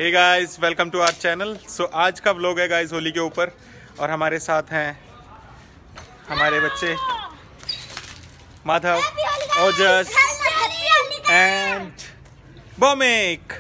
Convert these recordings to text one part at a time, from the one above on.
Hey guys, welcome to our channel. So आज का vlog है गाइस होली के ऊपर, और हमारे साथ हैं हमारे बच्चे माधव, ओजस एंड भौमिक।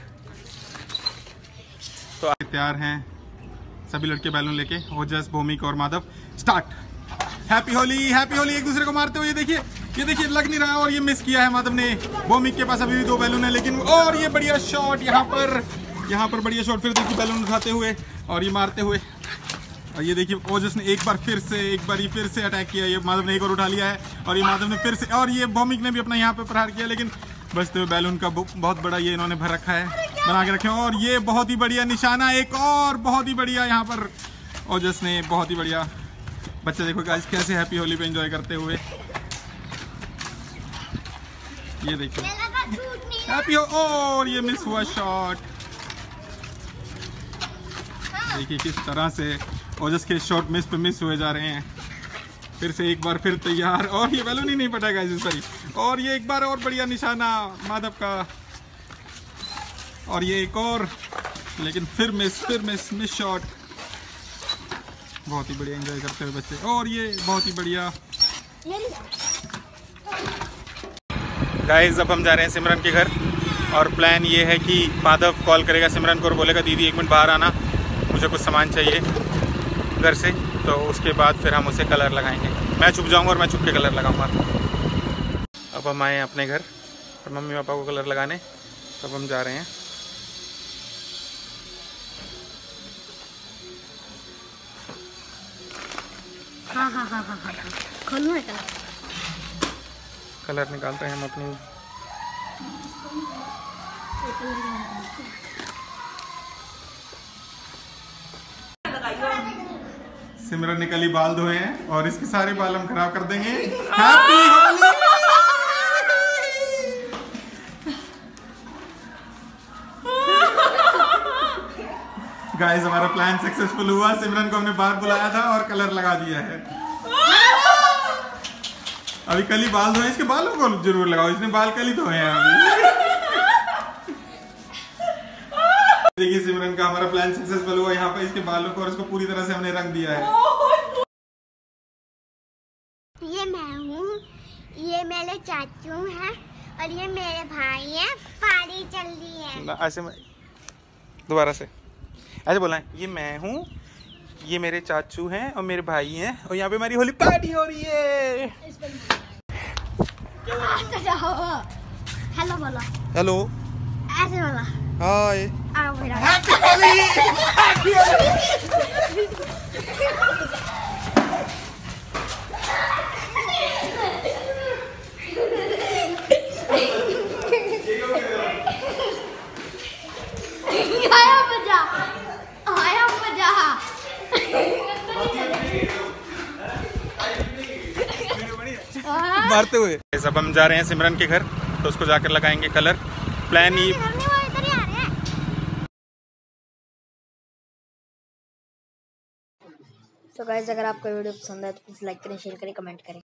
तो आज तैयार हैं सभी लड़के बैलून लेके, ओजस, भौमिक और Madhav. Start. Happy Holi, happy Holi. एक दूसरे को मारते हुए ये देखिए लग नहीं रहा, और ये मिस किया है माधव ने। भौमिक के पास अभी भी 2 बैलून है, लेकिन और ये बढ़िया शॉट यहाँ पर बढ़िया शॉट। फिर देखिए बैलून उठाते हुए और ये मारते हुए, और ये देखिए ओजस ने एक बार फिर से अटैक किया। ये माधव ने एक और उठा लिया है, और ये माधव ने फिर से, और ये भौमिक ने भी अपना यहाँ पे प्रहार किया, लेकिन बचते हुए बैलून का बहुत बड़ा ये इन्होंने भर रखा है, बना के रखे। और ये बहुत ही बढ़िया निशाना, एक और बहुत ही बढ़िया यहाँ पर ओजस ने, बहुत ही बढ़िया। बच्चे देखो गाइस कैसे हैप्पी होली पे एंजॉय करते हुए। ये देखिए हैप्पी हो, और ये मिस हुआ शॉट। देखिए किस तरह से ओजस के शॉट मिस पे मिस हुए जा रहे हैं। फिर से एक बार फिर तैयार, और ये बैलून ही नहीं फटेगा इस बारी। और ये एक बार और बढ़िया निशाना माधव का, और ये एक और, लेकिन फिर मिस शॉट। बहुत ही बढ़िया एंजॉय करते हुए बच्चे, और ये बहुत ही बढ़िया। गाइस अब हम जा रहे हैं सिमरन के घर, और प्लान ये है कि माधव कॉल करेगा सिमरन को और बोलेगा दीदी 1 मिनट बाहर आना, मुझे कुछ सामान चाहिए घर से। तो उसके बाद फिर हम उसे कलर लगाएंगे। मैं छुप जाऊंगा और मैं छुप के कलर लगाऊंगा। अब हम आए हैं अपने घर और मम्मी पापा को कलर लगाने, तब हम जा रहे हैं। हाँ। खोलूं है कलर निकालते हैं हम अपनी। सिमरन ने कल ही बाल धोए हैं, और इसके सारे बाल हम खराब कर देंगे। हैप्पी होली। गाइस हमारा प्लान सक्सेसफुल हुआ। सिमरन को हमने बाहर बुलाया था और कलर लगा दिया है। अभी कल ही बाल धोए, इसके बालों को जरूर लगाओ, इसने बाल कल ही धोए हैं अभी। देखिए सिमरन का हमारा प्लान सक्सेसफुल हुआ। यहाँ पे इसके बालों को और इसको पूरी तरह से हमने रंग दिया है। ये मैं हूँ, ये मेरे चाचू हैं, और ये मेरे भाई हैं। पार्टी चल रही है। ऐसे में दोबारा से ऐसे बोलना है, ये मैं हूँ, ये मेरे चाचू हैं और मेरे भाई हैं, और यहाँ पे हमारी होली पार्टी हो रही है। हेलो बोलो। हेलो। ऐसे बोलो। Hi. Happy Holi. Happy Holi. आया मजा। मारते हुए। अब हम जा रहे हैं सिमरन के घर, तो उसको जाकर लगाएंगे कलर। प्लान ये तो गाइस अगर आपको वीडियो पसंद आए तो प्लीज लाइक करें, शेयर करें, कमेंट करें।